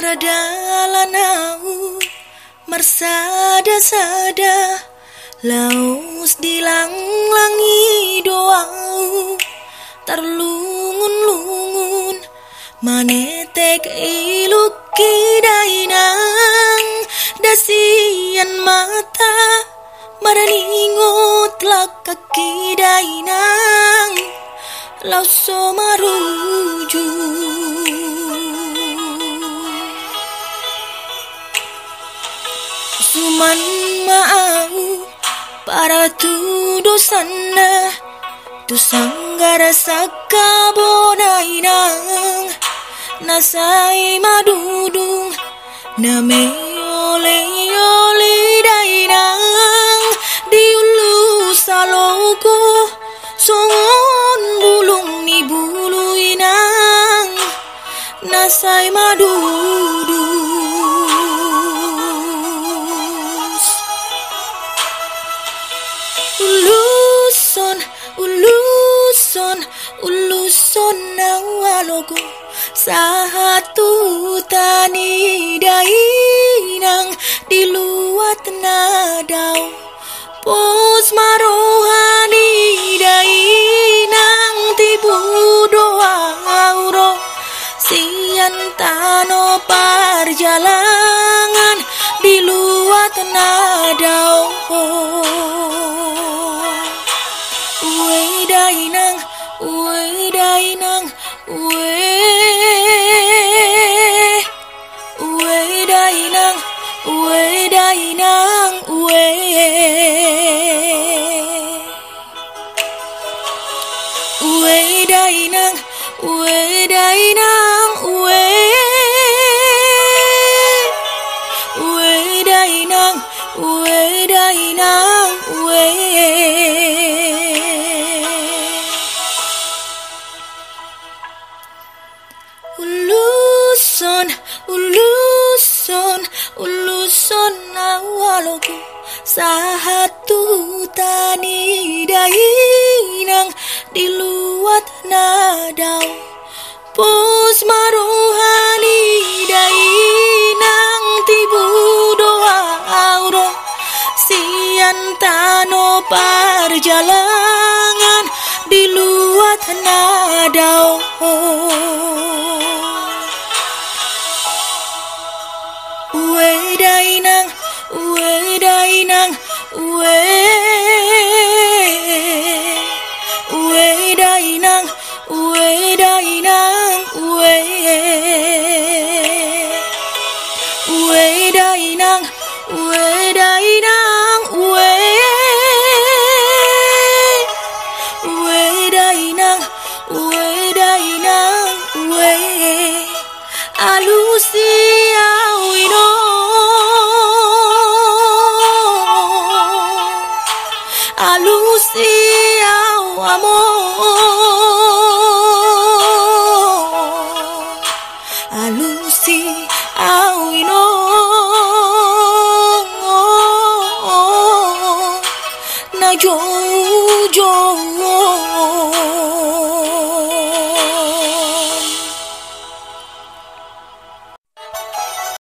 Kadalanau mersada-sada laus dilang-langi doau terlungun-lungun manetek iluki dainang dasian mata maraningot lakaki dainang lauso maruju suman maau para tu dosana tu sanggara sakabonainang nasai madudung name ole dainang diulu saloko songon bulung ni buluinang nasai madudung uluson nawalogo satu tani dainang diluat nadau pos marohani dainang tibu doa auro sian tano parjalangan diluat nadau dainang uluson nawalogo satu tani dainang diluat nadau pos marohani dainang tibu doa auro sian tano parjalangan diluat nadau yo